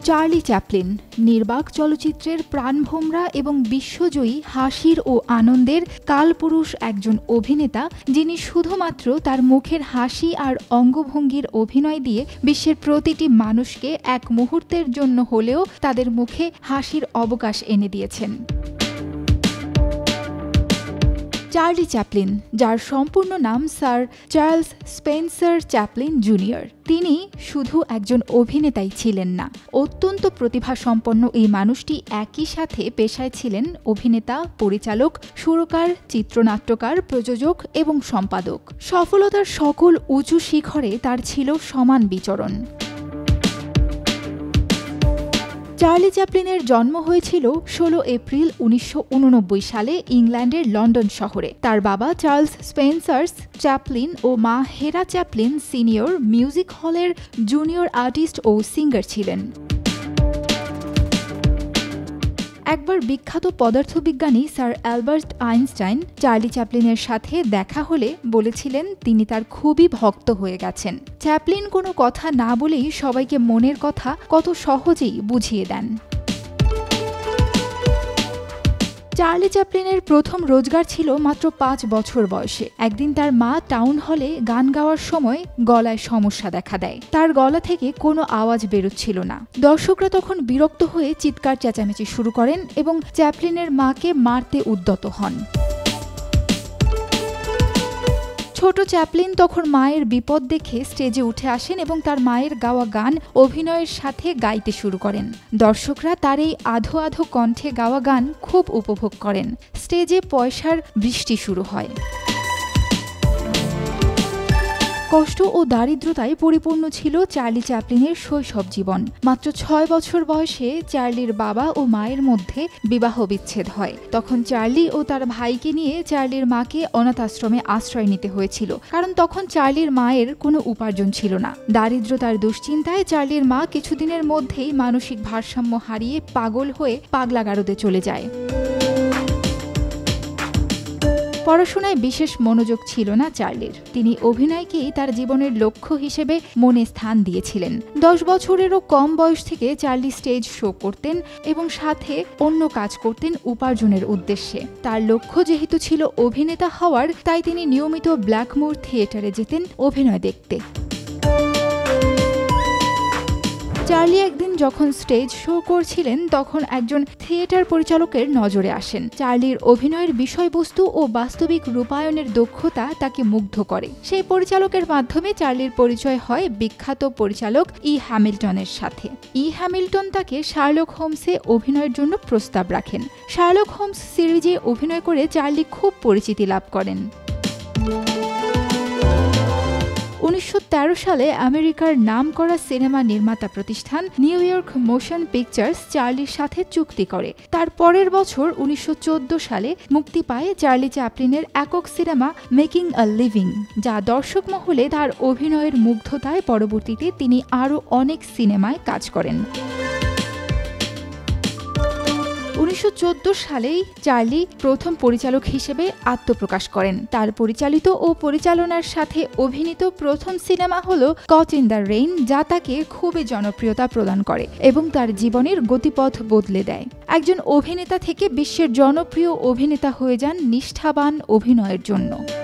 Charlie Chaplin নির্বাক চলচ্চিত্রের প্রাণভোমরা এবং বিশ্বজয়ী হাসির ও আনন্দের কালপুরুষ একজন অভিনেতা, যিনি শুধুমাত্র তার মুখের হাসি আর অঙ্গভঙ্গির অভিনয় দিয়ে বিশ্বের প্রতিটি মানুষকে এক মুহূর্তের জন্য হলেও তাদের মুখে হাসির অবকাশ এনে দিয়েছেন। চার্লি চ্যাপলিন, যার সম্পূর্ণ নাম sir Charles Spencer Chaplin junior, তিনি শুধু একজন অভিনেতাই ছিলেন না। অত্যন্ত প্রতিভাসম্পন্ন এই মানুষটি একই সাথে পেশায় ছিলেন অভিনেতা, পরিচালক, সুরকার, চিত্রনাট্যকার, প্রযোজক এবং সম্পাদক। সফলতার সকল উঁচু শিখরে তার ছিল সমান বিচরণ। চার্লি চ্যাপলিনের জন্ম হয়েছিল 16 এপ্রিল 1989 সালে ইংল্যান্ডের লন্ডন শহরে। তার বাবা চার্লস স্পেন্সার্স চ্যাপলিন ও মা হেরা চ্যাপলিন সিনিয়র মিউজিক হলের জুনিয়র আর্টিস্ট ও সিঙ্গার ছিলেন। একবার বিখ্যাত পদার্থবিজ্ঞানী স্যার অ্যালবার্ট আইনস্টাইন চার্লি চ্যাপলিনের সাথে দেখা হলে বলেছিলেন তিনি তার খুবই ভক্ত হয়ে গেছেন। চ্যাপলিন কোনো কথা না বলেই সবাইকে মনের কথা কত সহজেই বুঝিয়ে দেন। চার্লি চ্যাপলিনের প্রথম রোজগার ছিল মাত্র 5 বছর বয়সে। একদিন তার মা টাউন হলে গান গাওয়ার সময় গলায় সমস্যা দেখা দেয়। তার গলা থেকে কোনো আওয়াজ বেরোচ্ছিল না। দর্শকরা তখন বিরক্ত হয়ে চিৎকার চেঁচামেচি শুরু করেন এবং চ্যাপলিনের মাকে মারতে উদ্যত হন। ছোট চ্যাপলিন তখন মায়ের বিপদ দেখে স্টেজে উঠে আসেন এবং তার মায়ের গাওয়া গান অভিনয়ের সাথে গাইতে শুরু করেন। দর্শকরা তার এই আধো আধো কণ্ঠে গাওয়া গান খুব উপভোগ করেন। স্টেজে পয়সার বৃষ্টি শুরু হয়। কষ্ট ও দারিদ্রতায় পরিপূর্ণ ছিল চার্লি চ্যাপলিনের শৈশব জীবন। মাত্র 6 বছর বয়সে চার্লির বাবা ও মায়ের মধ্যে বিবাহ বিচ্ছেদ হয়। তখন চার্লি ও তার ভাইকে নিয়ে চার্লির মাকে অনাথ আশ্রমে আশ্রয় নিতে হয়েছিল, কারণ তখন চার্লির মায়ের কোনো উপার্জন ছিল না। দারিদ্রতার দুশ্চিন্তায় চার্লির মা কিছুদিনের মধ্যেই মানসিক ভারসাম্য হারিয়ে পাগল হয়ে পাগলাগারদে চলে যায়। পড়াশোনায় বিশেষ মনোযোগ ছিল না চার্লির। তিনি অভিনয়কেই তার জীবনের লক্ষ্য হিসেবে মনে স্থান দিয়েছিলেন। 10 বছরেরও কম বয়স থেকে চার্লি স্টেজ শো করতেন এবং সাথে অন্য কাজ করতেন উপার্জনের উদ্দেশ্যে। তার লক্ষ্য যেহেতু ছিল অভিনেতা হওয়ার, তাই তিনি নিয়মিত ব্ল্যাকমোর থিয়েটারে যেতেন অভিনয় দেখতে। চার্লি একদিন যখন স্টেজ শো করছিলেন, তখন একজন থিয়েটার পরিচালকের নজরে আসেন। চার্লির অভিনয়ের বিষয়বস্তু ও বাস্তবিক রূপায়ণের দক্ষতা তাকে মুগ্ধ করে। সেই পরিচালকের মাধ্যমে চার্লির পরিচয় হয় বিখ্যাত পরিচালক হ্যামিল্টনের সাথে। হ্যামিল্টন তাকে শার্লক হোমসে অভিনয়ের জন্য প্রস্তাব রাখেন। শার্লক হোমস সিরিজে অভিনয় করে চার্লি খুব পরিচিতি লাভ করেন। 1913 সালে আমেরিকার নামকরা সিনেমা নির্মাতা প্রতিষ্ঠান নিউ ইয়র্ক মোশন পিকচার্স চার্লির সাথে চুক্তি করে। তার পরের বছর 1914 সালে মুক্তি পায় চার্লি চ্যাপলিনের একক সিনেমা মেকিং আ লিভিং, যা দর্শক মহলে তার অভিনয়ের মুগ্ধতায় পরবর্তীতে তিনি আরও অনেক সিনেমায় কাজ করেন। 1914 সালেই চার্লি প্রথম পরিচালক হিসেবে আত্মপ্রকাশ করেন। তার পরিচালিত ও পরিচালনার সাথে অভিনীত প্রথম cinema hall caught in the rain, যা তাকে খুবই জনপ্রিয়তা প্রদান করে এবং তার জীবনের গতিপথ বদলে দেয়। একজন অভিনেতা থেকে বিশ্বের জনপ্রিয় অভিনেতা হয়ে যান নিষ্ঠাবান অভিনয়ের জন্য।